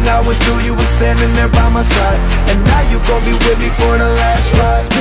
I went through, you were standing there by my side. And now you gon' be with me for the last ride.